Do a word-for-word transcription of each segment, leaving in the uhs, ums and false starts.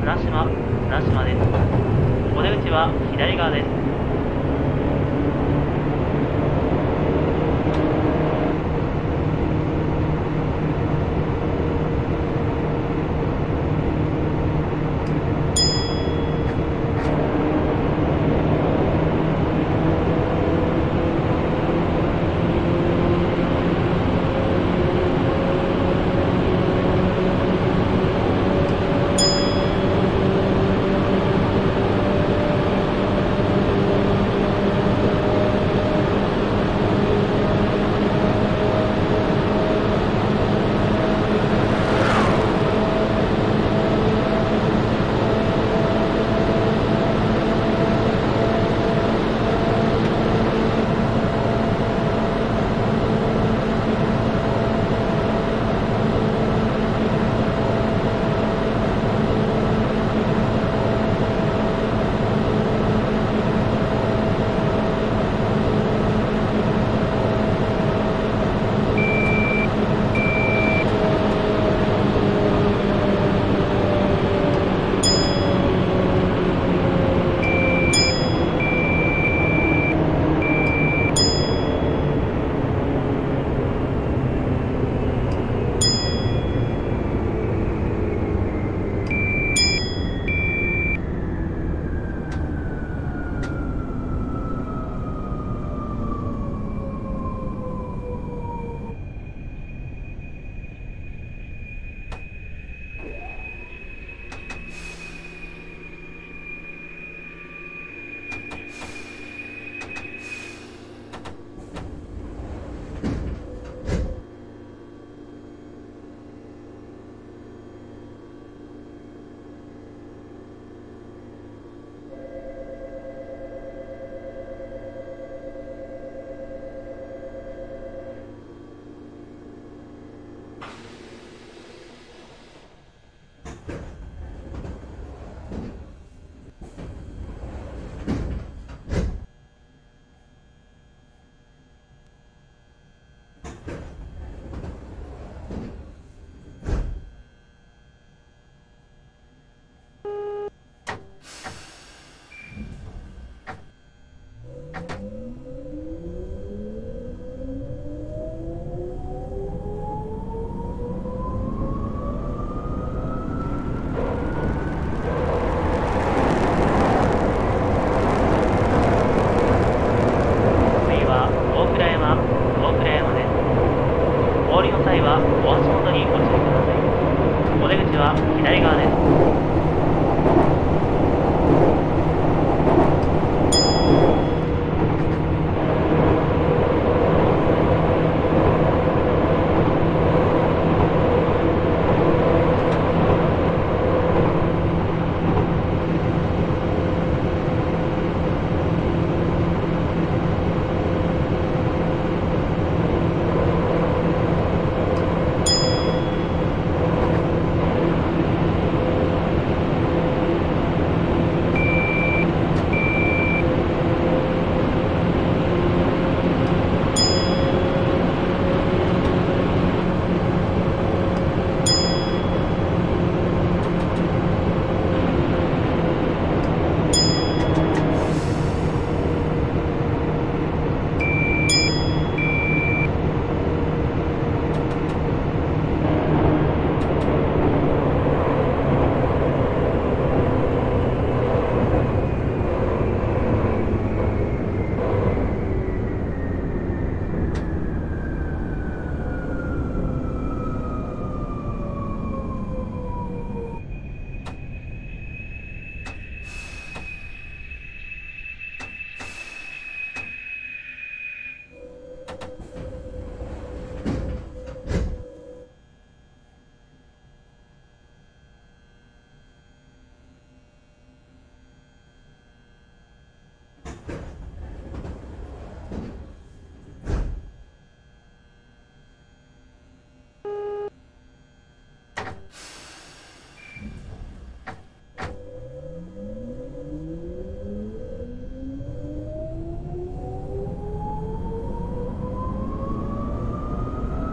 綱島、綱島です。お出口は左側です。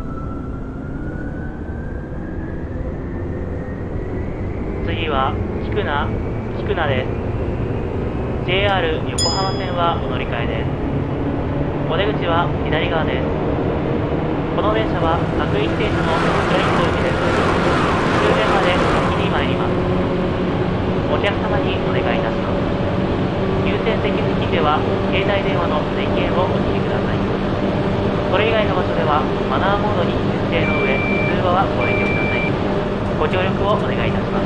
は菊名、菊名です。ジェイアール 横浜線はお乗り換えです。お出口は左側です。この電車は各駅停車の桜木駅です。終電まで先に参ります。お客様にお願いいたします。優先席付近では携帯電話の電源をお切りください。それ以外の場所ではマナーモードに設定の上、通話はご遠慮ください。ご協力をお願いいたします。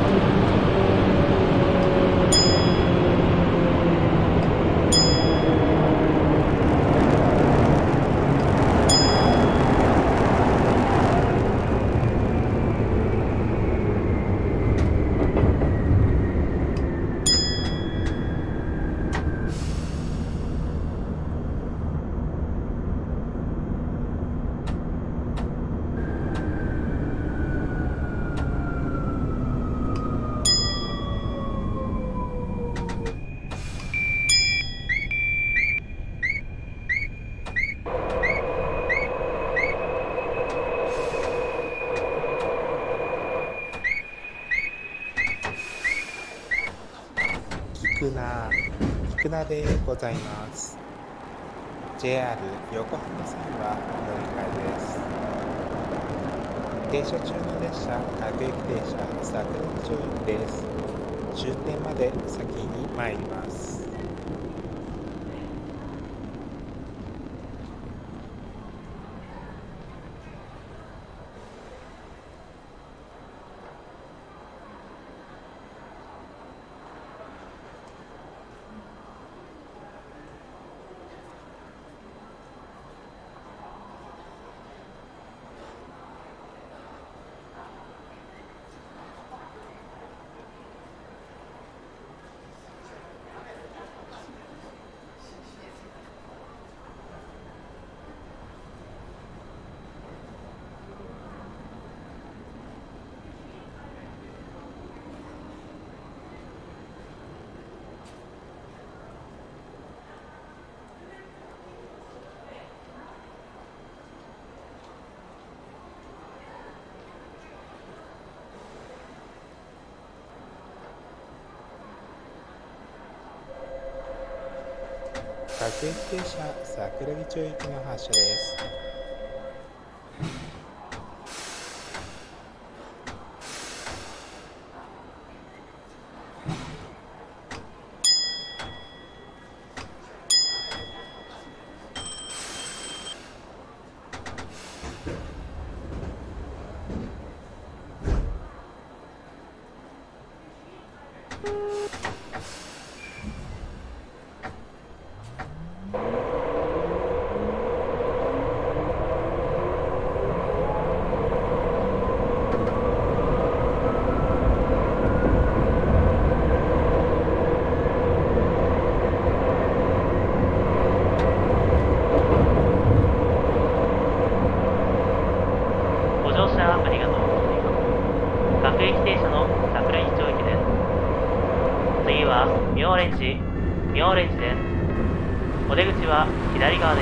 菊名、菊名でございます。ジェイアール 横浜線は乗り換えです。停車中の列車、各駅停車、桜木町行きです。終点まで先に参ります。各駅停車、桜木町行きの発車です。各駅停車の桜木町行きです。次は妙蓮寺、妙蓮寺です。お出口は左側です。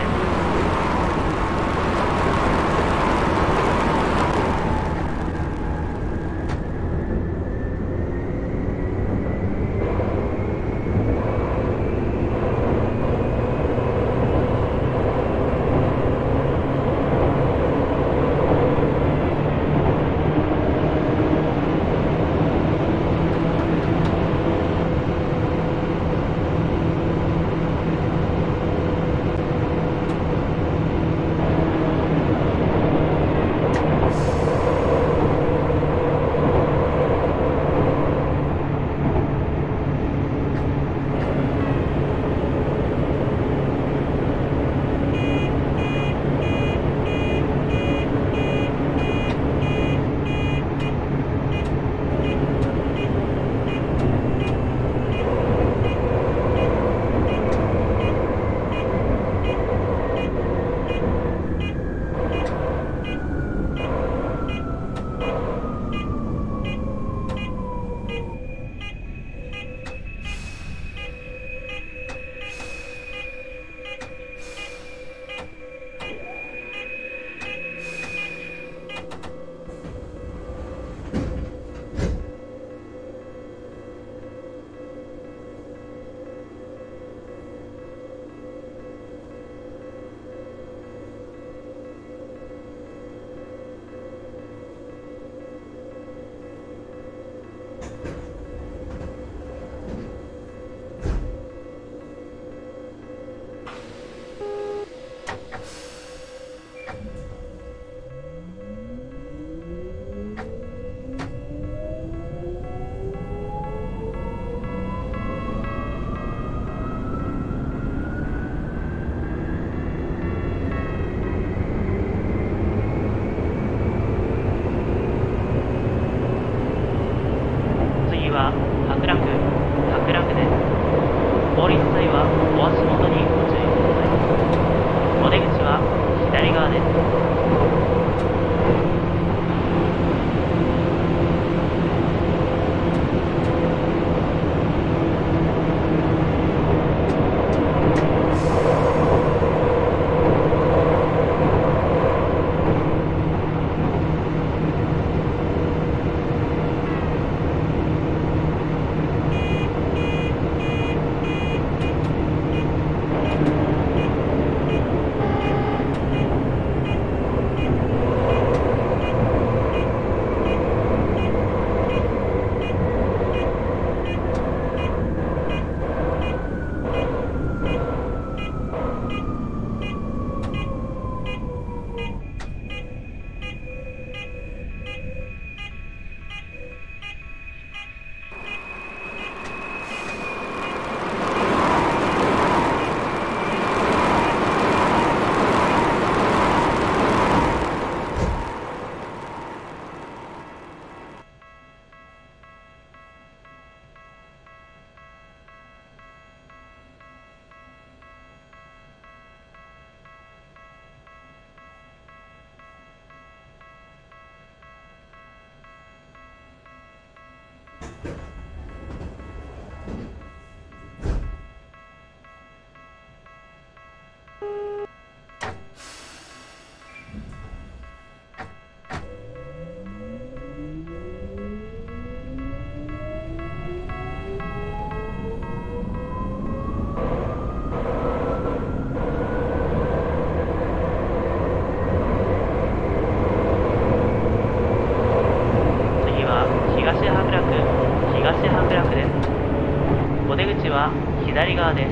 左側です。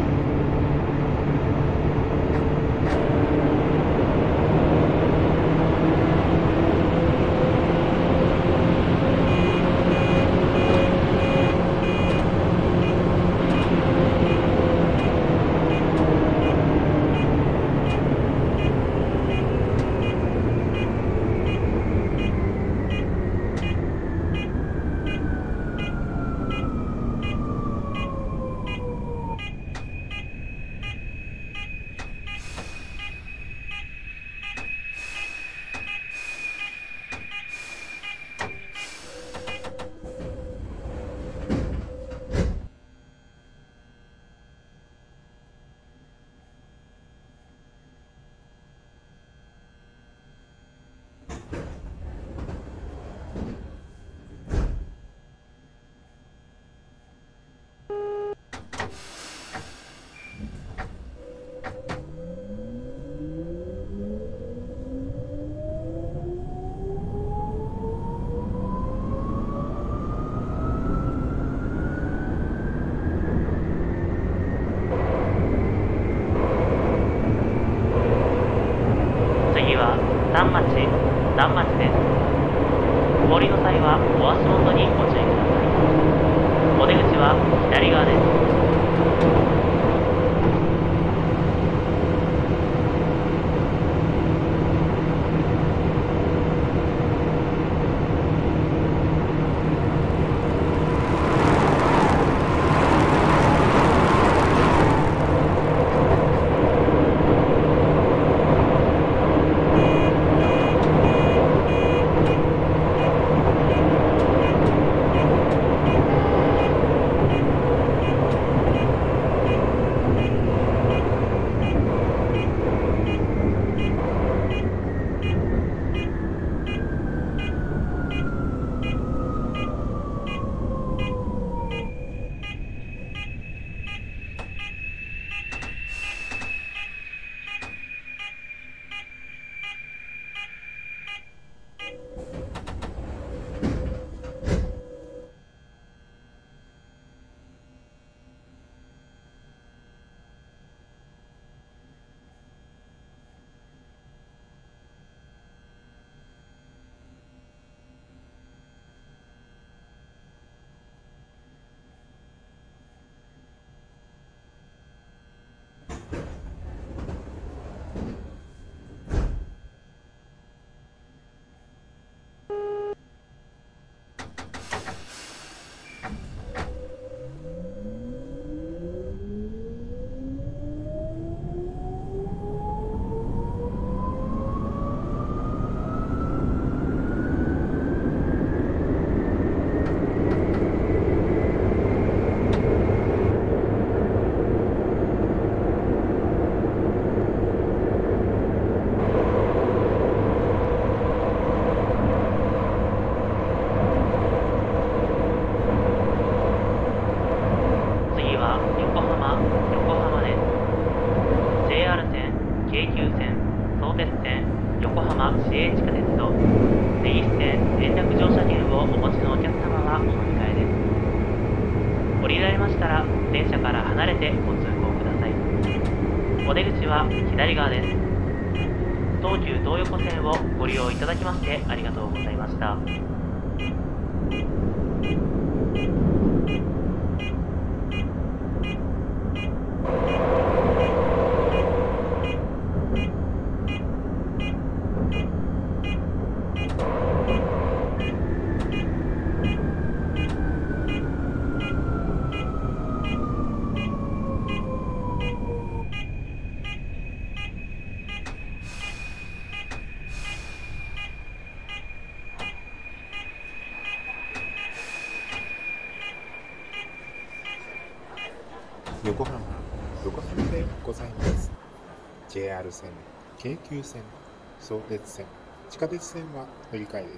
丹町、丹町です。お降りの際はお足元にご注意ください。お出口は左側です。左側です。東急東横線をご利用いただきましてありがとうございました。 横浜、横浜でございます。ジェイアール 線、京急線、相鉄線、地下鉄線は乗り換えです。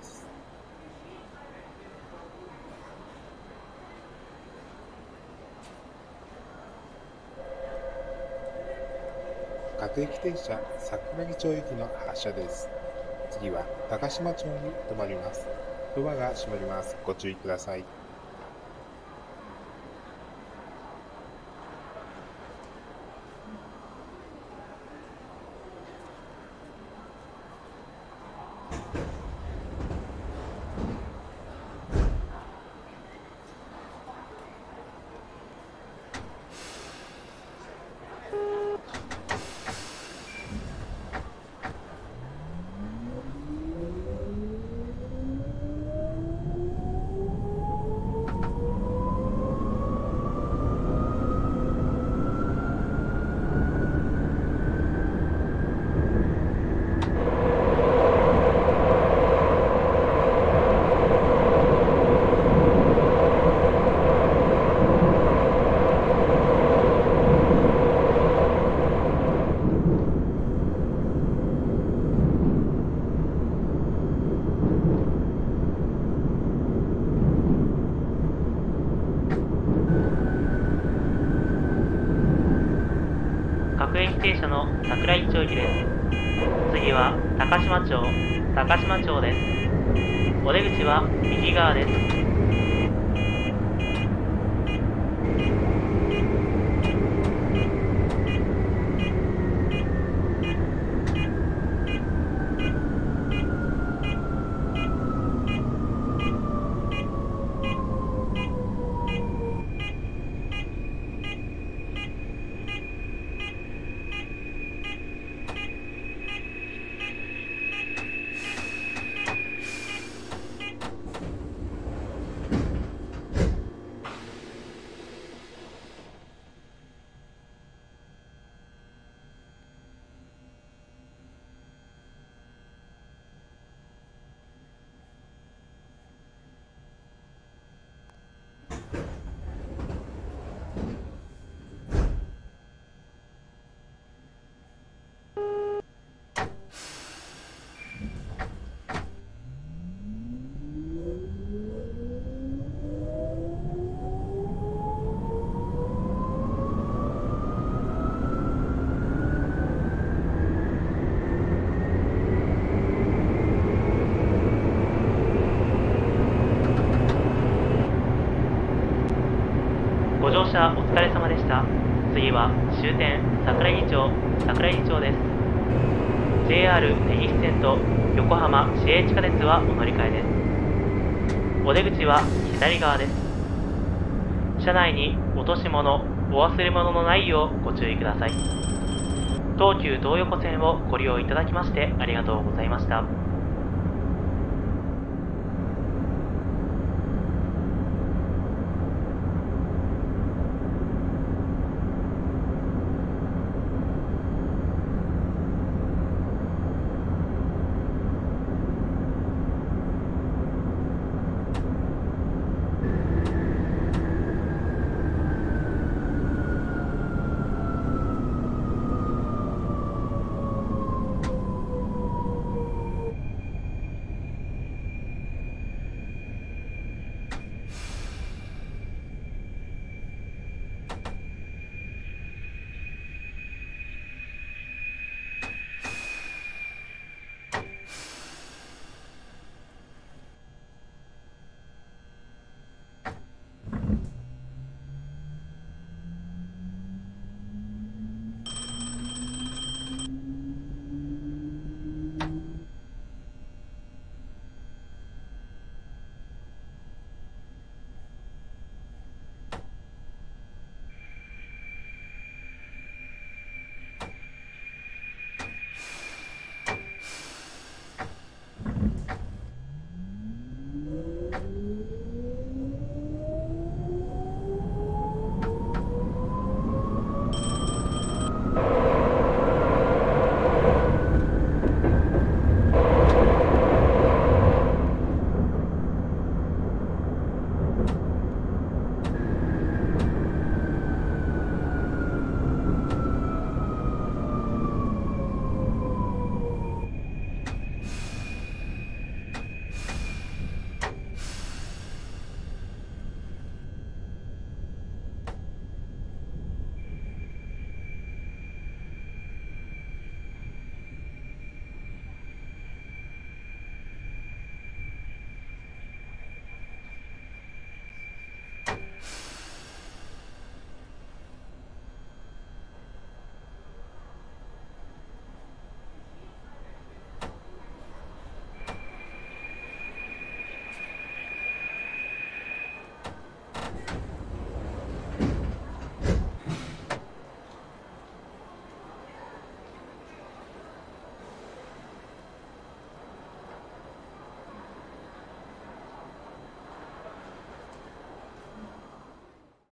各駅停車、桜木町行きの発車です。次は高島町に停まります。ドアが閉まります。ご注意ください。 桜井町行きです。次は高島町、高島町です。お出口は右側です。ご乗車お疲れ様でした。次は終点桜木町、桜木町です。ジェイアール 根岸線と横浜市営地下鉄はお乗り換えです。お出口は左側です。車内に落とし物、お忘れ物のないようご注意ください。東急東横線をご利用いただきましてありがとうございました。